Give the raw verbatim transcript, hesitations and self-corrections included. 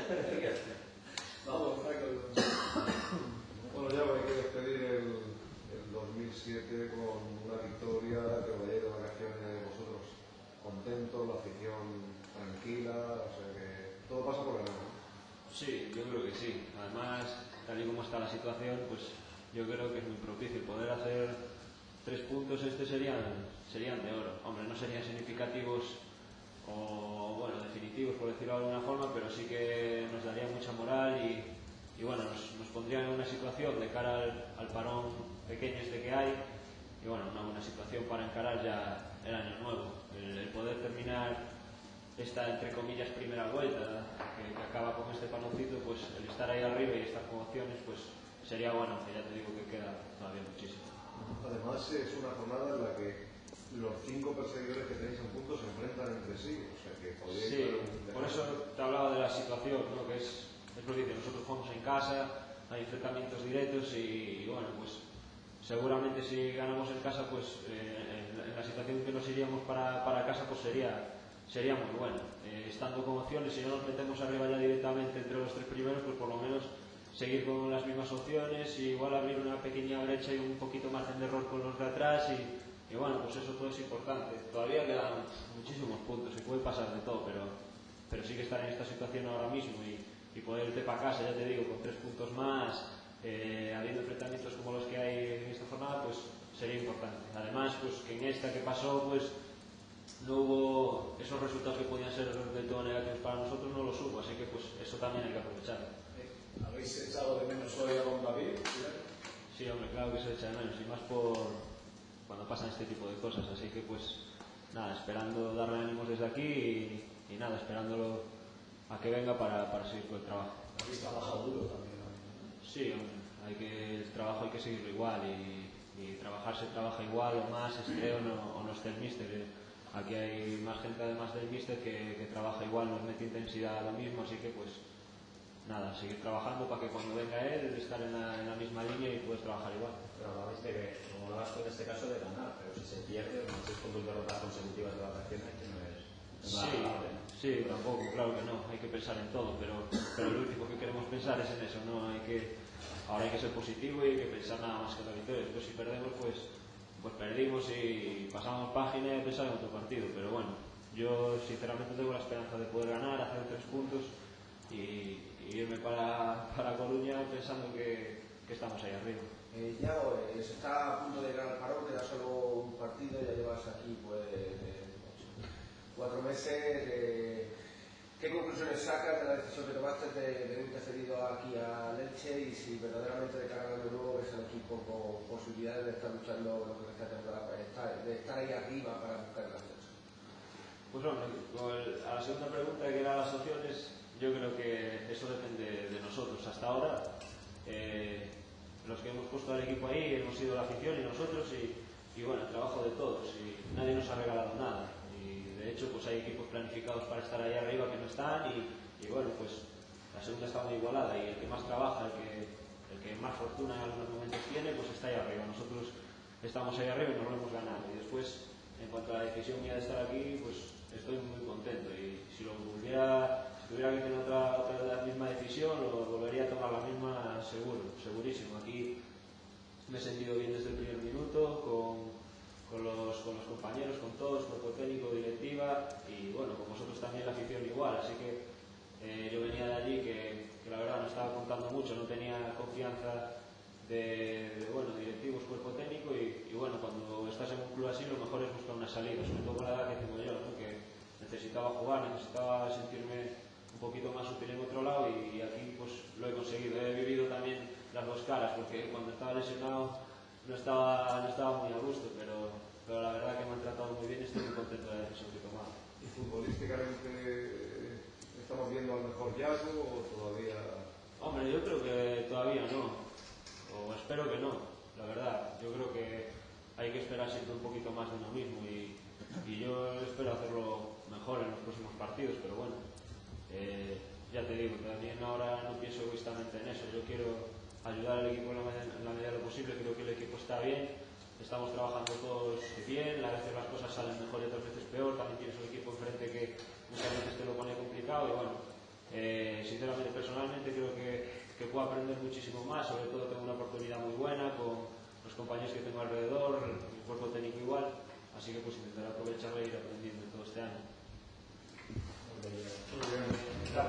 Vamos, Franco. Bueno, ya hay que despedir el, el dos mil siete con una victoria que vaya de vacaciones vosotros contentos, la afición tranquila, o sea que todo pasa por ganar, ¿no? Sí, yo creo que sí. Además, tal y como está la situación, pues yo creo que es muy propicio. Poder hacer tres puntos este serían, serían de oro. Hombre, no serían significativos o, bueno, definitivos, por decirlo de alguna forma, pero sí que nos daría mucha moral y, y bueno, nos, nos pondrían en una situación de cara al, al parón pequeño este que hay y, bueno, una buena situación para encarar ya el año nuevo. El, el poder terminar esta, entre comillas, primera vuelta que, que acaba con este panoncito, pues el estar ahí arriba y estar con opciones, pues sería bueno, que ya te digo que queda todavía muchísimo. Además es una jornada en la que los cinco perseguidores que tenéis en puntos se enfrentan entre sí, o sea que podéis... Sí, por eso te hablaba de la situación, ¿no? Que es, es lo que dice, nosotros jugamos en casa, hay enfrentamientos directos y, y bueno, pues seguramente si ganamos en casa, pues eh, en, en la situación que nos iríamos para, para casa, pues sería, sería muy bueno. Eh, estando con opciones, si no nos metemos arriba ya directamente entre los tres primeros, pues por lo menos seguir con las mismas opciones y igual abrir una pequeña brecha y un poquito margen de error con los de atrás y, y bueno, pues eso todo es importante. Todavía quedan muchísimos puntos, se puede pasar de todo, pero, pero sí que estar en esta situación ahora mismo y, y poder irte para casa, ya te digo, con tres puntos más, eh, habiendo enfrentamientos como los que hay en esta jornada, pues sería importante. Además, pues que en esta que pasó, pues no hubo esos resultados que podían ser del todo negativos para nosotros, no los hubo, así que pues eso también hay que aprovechar. ¿Habéis echado de menos hoy a Don David? Sí, hombre, claro que se echa de menos, y más por cuando pasan este tipo de cosas, así que pues nada, esperando darle ánimos desde aquí y, y nada, esperándolo a que venga para, para seguir con el trabajo. Habéis trabajado duro también, ¿no? Sí, hombre, hay que, el trabajo hay que seguirlo igual y, y trabajar se trabaja igual o más, esté o no, o no esté el míster. Aquí hay más gente además del míster que, que trabaja igual, nos mete intensidad a lo mismo, así que pues nada, seguir trabajando para que cuando venga él estar en la, en la misma línea y puedes trabajar igual. Pero hablabais de que, como hablabas tú en este caso, de ganar, pero si se pierde, no seis con dos derrotas consecutivas de vacaciones, que no es, no es Sí, agradable. sí, tampoco, claro que no, hay que pensar en todo, pero, pero lo último que queremos pensar es en eso, ¿no? Hay que, ahora hay que ser positivo y hay que pensar nada más que en la victoria. Después si perdemos, pues, pues perdimos y pasamos página y pensar en otro partido, pero bueno, yo sinceramente tengo la esperanza de poder ganar, hacer tres puntos y, y irme para, para Coruña pensando que, que estamos ahí arriba. Eh, Iago, eh, se está a punto de llegar al parón, queda solo un partido, ya llevas aquí pues eh, cuatro meses. Eh, ¿Qué conclusiones sacas de la decisión que tomaste de venirte cedido aquí a Leche y si verdaderamente de cara al año nuevo ves al equipo con posibilidades de estar luchando lo que esta temporada, de estar, de estar ahí arriba para buscar el ascenso? Pues hombre, a la segunda pregunta que era las opciones, yo creo que eso depende de nosotros. Hasta ahora, eh, los que hemos puesto al equipo ahí hemos sido la afición y nosotros y, y bueno, el trabajo de todos y nadie nos ha regalado nada y de hecho pues hay equipos planificados para estar ahí arriba que no están y, y bueno, pues la segunda está muy igualada y el que más trabaja, el que, el que más fortuna en algunos momentos tiene, pues está ahí arriba. Nosotros estamos ahí arriba y nos lo hemos ganado y después, en cuanto a la decisión mía de estar aquí, pues estoy muy contento y si lo volviera, si tuviera que tener otra, otra la misma decisión, lo volvería a tomar la misma seguro, segurísimo. Aquí me he sentido bien desde el primer minuto, con, con, los, con los compañeros, con todos, cuerpo técnico, directiva y bueno, con vosotros también la afición igual, así que eh, yo venía de allí que, que la verdad no estaba contando mucho, no tenía confianza de, de bueno, directivos, cuerpo técnico y, y bueno, cuando estás en un club así lo mejor es buscar una salida, sobre todo con la edad que tengo yo, ¿no? Que necesitaba jugar, necesitaba sentirme un poquito más útil en otro lado y, y aquí pues lo he conseguido. He vivido también las dos caras porque cuando estaba lesionado no estaba, no estaba muy a gusto, pero, pero la verdad que me han tratado muy bien y estoy muy contento de la decisión que he tomado. ¿Y futbolísticamente estamos viendo al mejor Iago o todavía...? Hombre, yo creo que todavía no. O espero que no, la verdad. Yo creo que hay que esperar siempre un poquito más de uno mismo y, y yo espero hacerlo mejor en los próximos partidos, pero bueno, eh, ya te digo, también ahora no pienso egoístamente en eso. Yo quiero ayudar al equipo en la, medida, en la medida de lo posible, creo que el equipo está bien, estamos trabajando todos bien, a veces las cosas salen mejor y otras veces peor, también tienes un equipo enfrente que muchas veces te lo pone complicado y bueno, eh, Eh, sinceramente, personalmente creo que, que puedo aprender muchísimo más, sobre todo tengo una oportunidad muy buena con los compañeros que tengo alrededor, el cuerpo técnico igual, así que pues intentaré aprovecharlo e ir aprendiendo todo este año. Muy bien.